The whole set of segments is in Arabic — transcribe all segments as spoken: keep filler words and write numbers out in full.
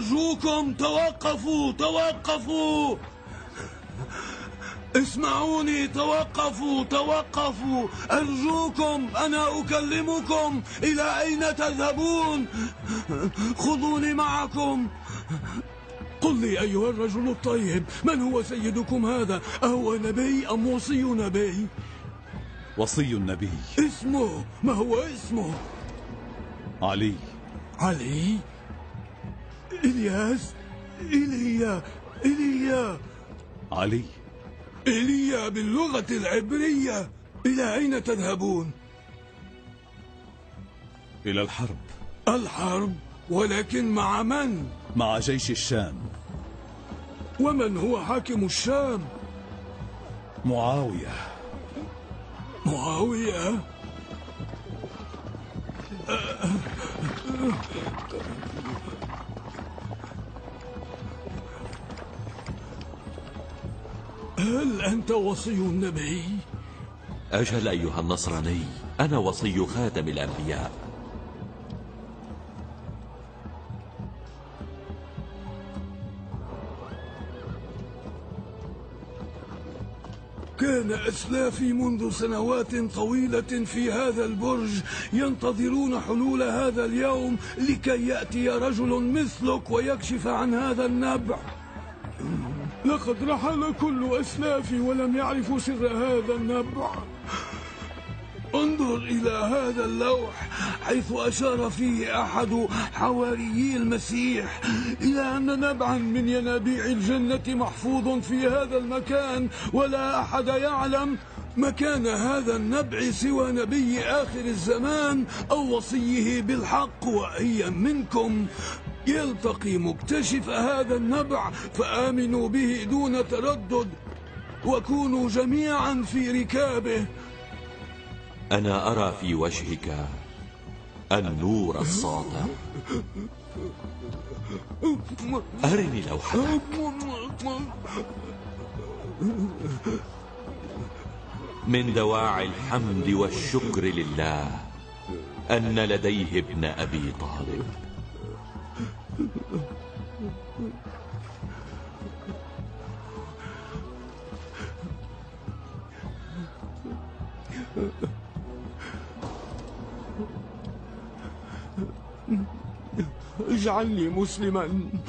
أرجوكم توقفوا توقفوا، اسمعوني، توقفوا توقفوا أرجوكم، أنا أكلمكم، إلى أين تذهبون؟ خذوني معكم. قل لي أيها الرجل الطيب، من هو سيدكم هذا؟ أهو نبي أم وصي نبي؟ وصي النبي. اسمه، ما هو اسمه؟ علي. علي؟ إلياس؟ إيليا إيليا علي إيليا باللغة العبرية. إلى أين تذهبون؟ إلى الحرب. الحرب؟ ولكن مع من؟ مع جيش الشام. ومن هو حاكم الشام؟ معاوية. معاوية؟ هل أنت وصي النبي؟ أجل أيها النصراني، أنا وصي خاتم الأنبياء. كان أسلافي منذ سنوات طويلة في هذا البرج ينتظرون حلول هذا اليوم لكي يأتي رجل مثلك ويكشف عن هذا النبع. لقد رحل كل أسلافي ولم يعرفوا سر هذا النبع. انظر إلى هذا اللوح حيث أشار فيه أحد حواريي المسيح إلى أن نبعا من ينابيع الجنة محفوظ في هذا المكان، ولا أحد يعلم مكان هذا النبع سوى نبي آخر الزمان أو وصيه بالحق. وأي منكم يلتقي مكتشف هذا النبع فآمنوا به دون تردد وكونوا جميعا في ركابه. أنا أرى في وجهك النور الساطع. أرني لوحتك. من دواعي الحمد والشكر لله أن لديه ابن أبي طالب. اجعلني مسلما.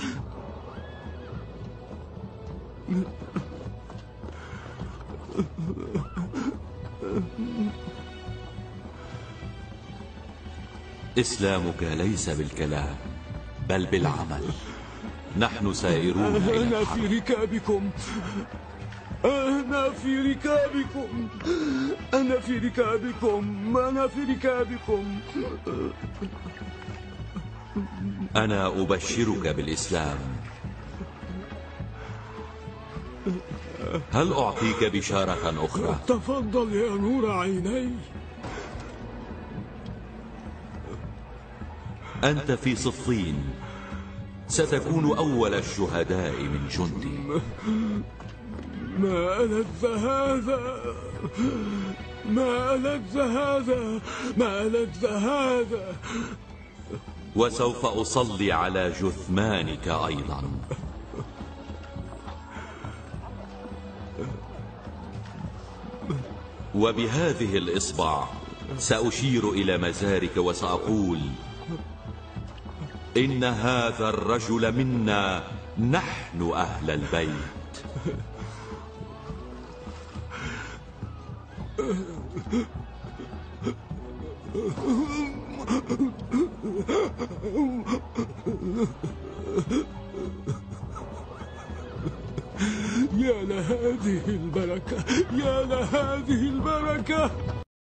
إسلامك ليس بالكلام بل بالعمل. نحن سائرون إلى أنا الحرب. في ركابكم، أنا في ركابكم، أنا في ركابكم، أنا في ركابكم. أنا أبشرك بالإسلام. هل أعطيك بشارة أخرى؟ تفضل يا نور عيني. أنت في صفين ستكون أول الشهداء من جندي. ما ألذ هذا، ما ألذ هذا، ما ألذ هذا. وسوف أصلي على جثمانك أيضا. وبهذه الإصبع سأشير إلى مزارك وسأقول: إن هذا الرجل منا، نحن أهل البيت. يا لهذه البركة، يا لهذه البركة.